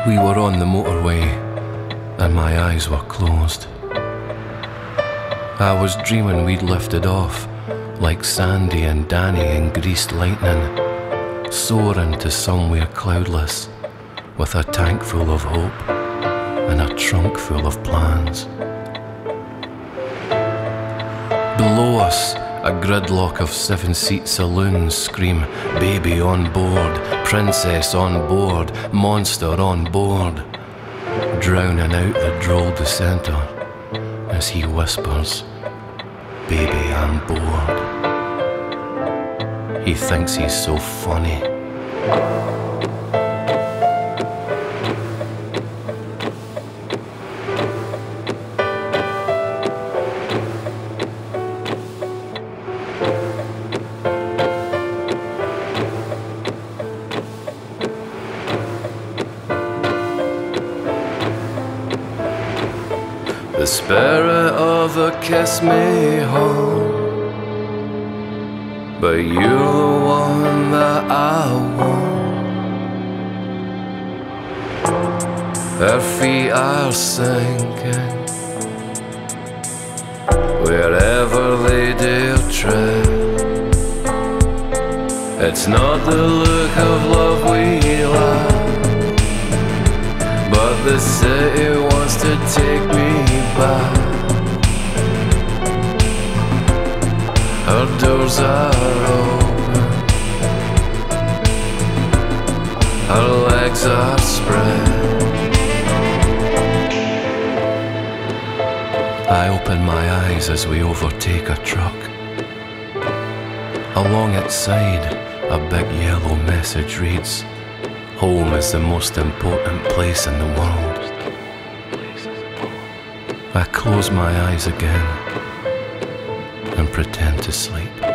We were on the motorway, and my eyes were closed. I was dreaming we'd lifted off, like Sandy and Danny in greased lightning, soaring to somewhere cloudless, with a tank full of hope and a trunk full of plans. Below us, a gridlock of 7-seat saloons scream, "Baby on board, princess on board, monster on board," drowning out the droll dissenter as he whispers, "Baby, I'm bored." He thinks he's so funny. The spirit of a kiss may haunt, but you're the one that I want. Her feet are sinking wherever they dare tread. It's not the look of love we lack, but the city wants to take me back. Her doors are open, her legs are spread. I open my eyes as we overtake a truck. Along its side, a big yellow message reads, "Home is the most important place in the world." I close my eyes again and pretend to sleep.